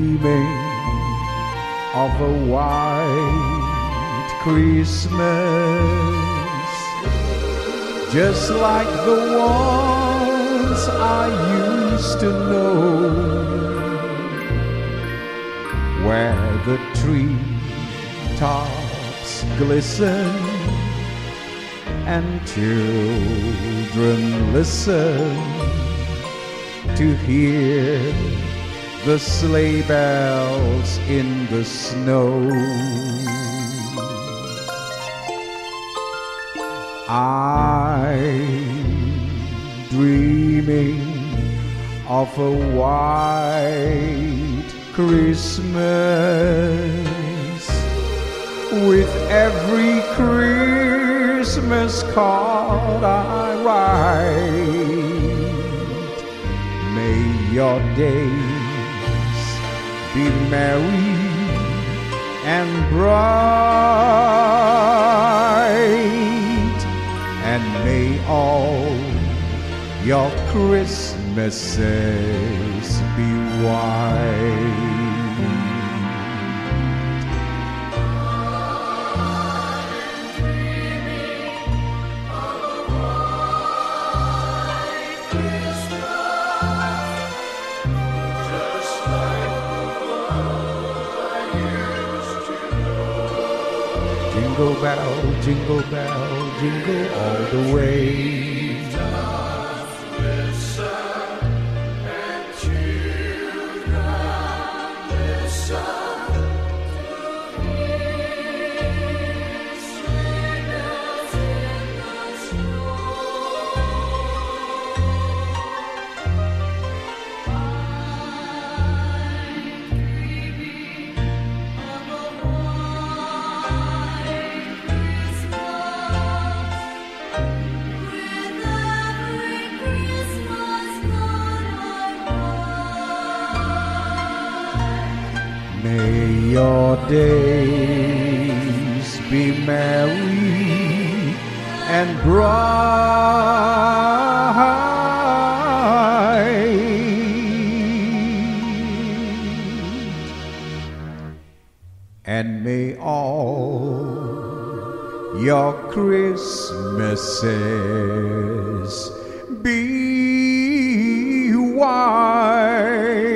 dreaming of a white Christmas, just like the ones I used to know, where the treetops glisten and children listen to hear the sleigh bells in the snow. I'm dreaming of a white Christmas, with every Christmas card I write. May your days be merry and bright, and may all your Christmases be white. Jingle bell, jingle bell, jingle all the way. Just listen, and children listen to hear sleigh bells in the snow. May your days be merry and bright, and may all your Christmases be white.